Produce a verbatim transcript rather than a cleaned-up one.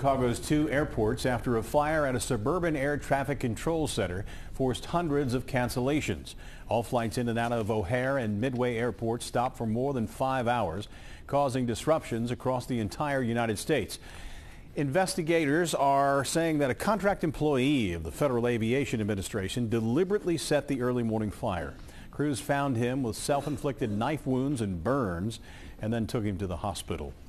Chicago's two airports after a fire at a suburban air traffic control center forced hundreds of cancellations. All flights in and out of O'Hare and Midway airports stopped for more than five hours, causing disruptions across the entire United States. Investigators are saying that a contract employee of the Federal Aviation Administration deliberately set the early morning fire. Crews found him with self-inflicted knife wounds and burns and then took him to the hospital.